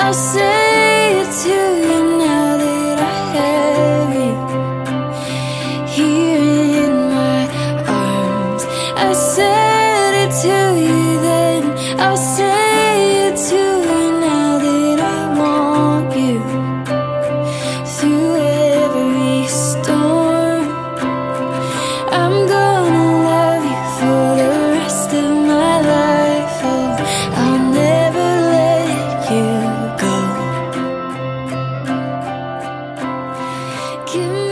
I'll say it to you now that I have you here in my arms. I said it to you then, I'll say it to you now that I want you through every storm. I'm gonna love you for the rest of my life. Oh, I'll never let you go. Give me